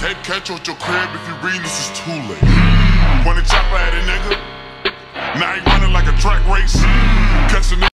Can't catch you at your crib if you reading this is too late. Point a chopper at a nigga.